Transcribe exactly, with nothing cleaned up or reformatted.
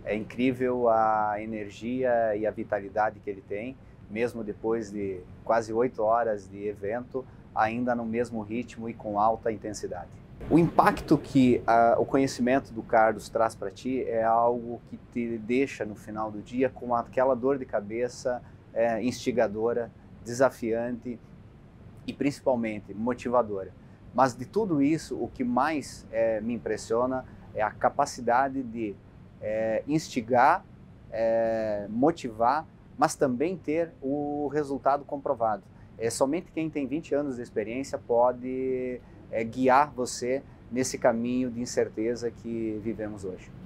É incrível a energia e a vitalidade que ele tem, mesmo depois de quase oito horas de evento, ainda no mesmo ritmo e com alta intensidade. O impacto que a, o conhecimento do Carlos traz para ti é algo que te deixa no final do dia com aquela dor de cabeça é, instigadora, desafiante e principalmente motivadora. Mas de tudo isso, o que mais é, me impressiona é a capacidade de é, instigar, é, motivar, mas também ter o resultado comprovado. É, somente quem tem vinte anos de experiência pode é, guiar você nesse caminho de incerteza que vivemos hoje.